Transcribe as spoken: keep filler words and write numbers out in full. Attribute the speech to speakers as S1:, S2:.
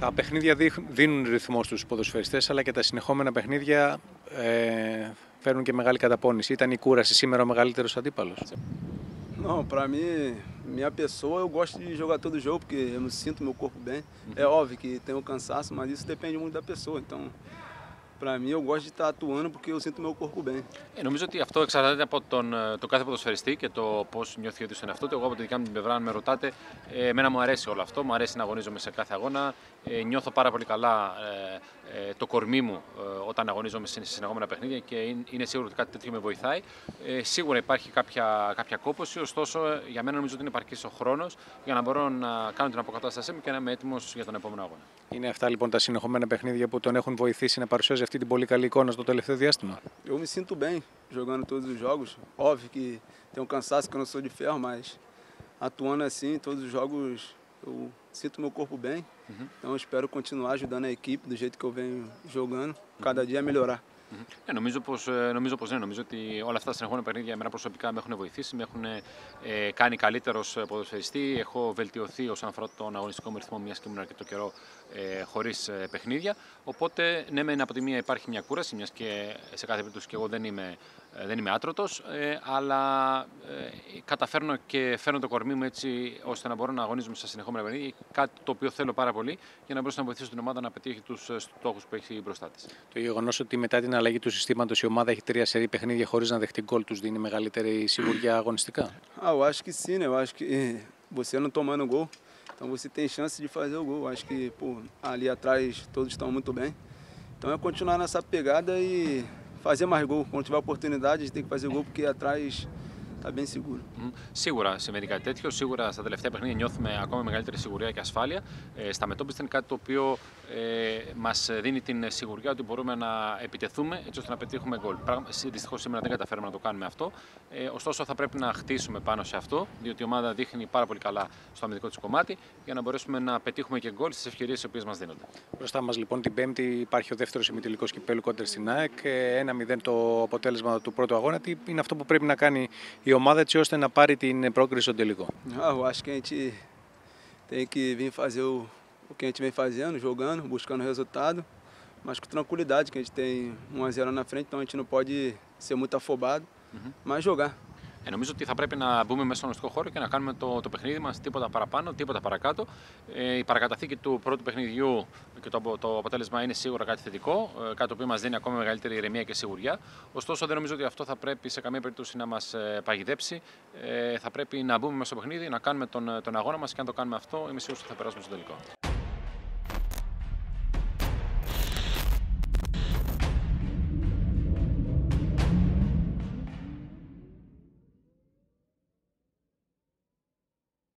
S1: Τα παιχνίδια δίνουν ρυθμό στους ποδοσφαιριστές, αλλά και τα συνεχόμενα παιχνίδια ε, φέρνουν και μεγάλη καταπώνηση. Ήταν η κούραση σήμερα ο μεγαλύτερος αντίπαλος?
S2: Não, para mim, minha pessoa, eu gosto de jogar todo jogo porque eu me sinto meu corpo bem. É óbvio que tem o cansaço, mas isso depende muito da pessoa. Então, para mim, eu gosto de estar atuando porque eu sinto meu corpo bem.
S3: Ε, νομίζω ότι αυτό εξαρτάται από τον, τον κάθε ποδοσφαιριστή και το πώς νιώθει ο στον εαυτό του. Εγώ από τη δικιά μου την πλευρά, αν με ρωτάτε, ε, εμένα μου αρέσει όλο αυτό. Μου αρέσει να αγωνίζομαι σε κάθε αγώνα. Ε, νιώθω πάρα πολύ καλά ε, ε, το κορμί μου ε, όταν αγωνίζομαι σε συνεχόμενα παιχνίδια και είναι σίγουρο ότι κάτι τέτοιο με βοηθάει. Ε, σίγουρα υπάρχει κάποια, κάποια κόπωση, ωστόσο για μένα νομίζω ότι είναι επαρκής ο χρόνος για να μπορώ να κάνω την αποκατάστασή μου και να είμαι έτοιμος για τον επόμενο αγώνα.
S1: Είναι αυτά λοιπόν τα συνεχόμενα παιχνίδια που τον έχουν βοηθήσει να παρουσιάζει αυτή την πολύ καλή εικόνα στο τελευταίο διάστημα?
S2: Eu me sinto bem jogando todos os jogos. Óbvio que tem um cansaço que eu não sou de ferro, mas atuando assim em todos os jogos eu sinto meu corpo bem. Uhum. Então eu espero continuar ajudando a equipe do jeito que eu venho jogando, cada dia melhorar.
S3: Ε, νομίζω πως, νομίζω πως ναι, νομίζω ότι όλα αυτά τα συνεχόμενα παιχνίδια εμένα προσωπικά με έχουν βοηθήσει, με έχουν ε, κάνει καλύτερος ποδοσφαιριστή, έχω βελτιωθεί όσον αφορά τον αγωνιστικό μου ρυθμό, μιας και ήμουν αρκετό καιρό ε, χωρίς ε, παιχνίδια. Οπότε, ναι, μεν από τη μία υπάρχει μια κούραση, μιας και σε κάθε περίπτωση και εγώ δεν είμαι, ε, δεν είμαι άτρωτος, ε, αλλά ε, καταφέρνω και φέρνω το κορμί μου έτσι ώστε να μπορώ να αγωνίζομαι στα συνεχόμενα παιχνίδια, κάτι το οποίο θέλω πάρα πολύ για να μπορέσω να βοηθήσω την ομάδα να πετύχει τους στόχους που έχει μπροστά της.
S1: Το γεγονός ότι μετά την αλλαγή του συστήματος η ομάδα έχει τρία σερί παιχνίδια χωρίς να δεχτεί γκολ τους δίνει μεγαλύτερη σιγουριά αγωνιστικά?
S2: Ah, eu acho que sim, né? Eu acho que você não tomando gol, então você tem chance de fazer o gol. Eu acho que pô, ali atrás todos estão muito bem. Então é continuar nessa pegada e fazer mais gol. Quando tiver oportunidade, a gente tem que fazer gol porque atrás está bem seguro.
S3: Mm. Σίγουρα συμβαίνει κάτι τέτοιο. Σίγουρα στα τελευταία παιχνίδια νιώθουμε ακόμα μεγαλύτερη σιγουριά και ασφάλεια. Ε, στα μετώπιστα είναι κάτι το οποίο ε, μας δίνει την σιγουριά ότι μπορούμε να επιτεθούμε έτσι ώστε να πετύχουμε γκολ. Δυστυχώς σήμερα δεν καταφέραμε να το κάνουμε αυτό. Ε, ωστόσο θα πρέπει να χτίσουμε πάνω σε αυτό, διότι η ομάδα δείχνει πάρα πολύ καλά στο αμυντικό της κομμάτι για να μπορέσουμε να πετύχουμε και γκολ στις ευκαιρίες οι οποίες μας δίνονται.
S1: Μπροστά μας λοιπόν την Πέμπτη υπάρχει ο δεύτερος ημιτελικός κυπέλλου κόντρα στην ΑΕΚ. ένα μηδέν το αποτέλεσμα του πρώτου αγώνα. Τι είναι αυτό που πρέπει να κάνει η ομάδα έτσι ώστε να πάρει την πρόκριση στον τελικό?
S2: Ah, eu acho que a gente tem que vir fazer o, o que a gente vem fazendo, jogando, buscando resultado, mas com tranquilidade, que a gente tem um a zero na frente, então a gente não pode ser muito afobado, uhum. mas jogar.
S3: Ε, νομίζω ότι θα πρέπει να μπούμε μέσα στον αγωνιστικό χώρο και να κάνουμε το, το παιχνίδι μας τίποτα παραπάνω, τίποτα παρακάτω. Ε, η παρακαταθήκη του πρώτου παιχνιδιού και το, το αποτέλεσμα είναι σίγουρα κάτι θετικό, ε, κάτι το οποίο μας δίνει ακόμα μεγαλύτερη ηρεμία και σιγουριά. Ωστόσο, δεν νομίζω ότι αυτό θα πρέπει σε καμία περίπτωση να μας ε, παγιδέψει. Ε, θα πρέπει να μπούμε μέσα στο παιχνίδι, να κάνουμε τον, τον αγώνα μας και αν το κάνουμε αυτό, είμαι σίγουρος ότι θα περάσουμε στο τελικό.